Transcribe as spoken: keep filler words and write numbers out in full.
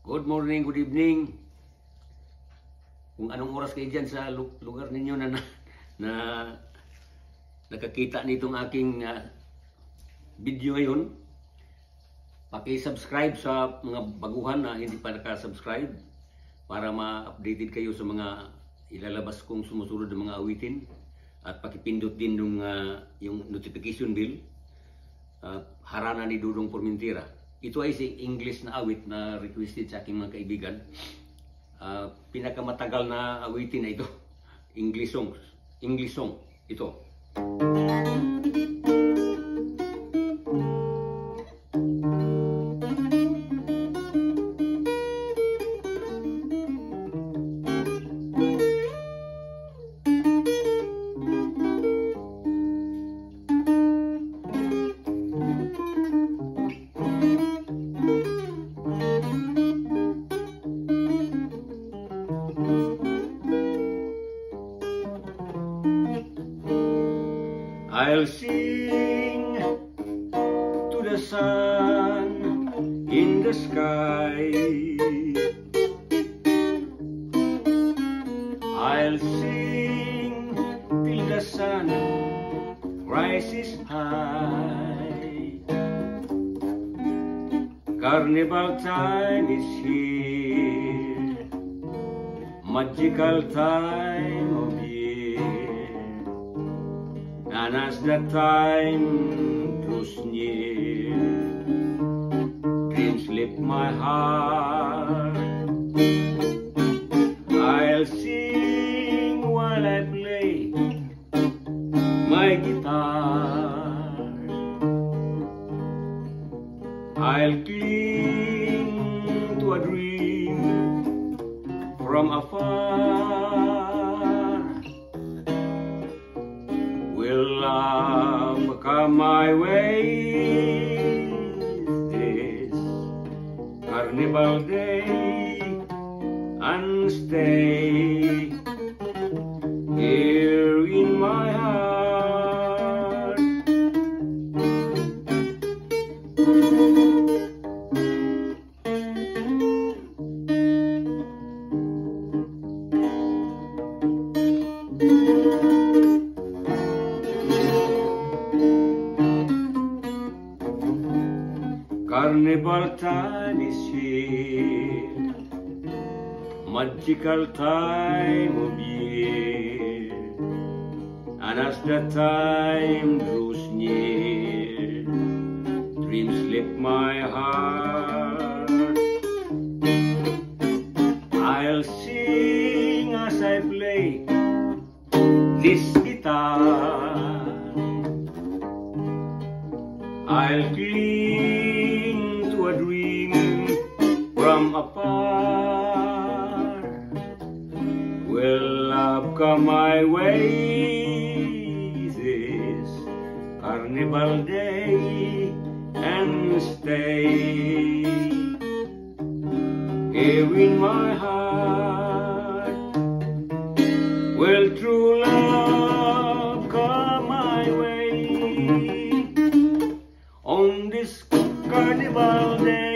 Good morning, good evening. Kung anong oras kayo dyan sa lugar ninyo na, na, na nakakita nitong aking uh, video ngayon, paki-subscribe sa mga baguhan na hindi pa naka-subscribe para ma-updated kayo sa mga ilalabas kong sumusunod ng mga awitin, at pakipindot din ng uh, yung notification bell. Uh, harana ni Dudong Formentera. Ito ay si English na awit na requested sa aking mga kaibigan. Uh, pinakamatagal na awitin na ito. English song. English song. Ito. I'll sing to the sun in the sky. I'll sing till the sun rises high. Carnival time is here, magical time of year. And as the time draws near, dreams lift my heart. I'll sing while I play my guitar. I'll cling to a dream from afar. Will love come my way this carnival day, and stay here in my heart? Carnival time is here, magical time of year. And as the time draws near, dreams lift my heart. I'll sing as I play this guitar. I'll cling to a dream from afar. Will love come my way this carnival day, and stay here in my heart? Will true love come my way on this carnival day?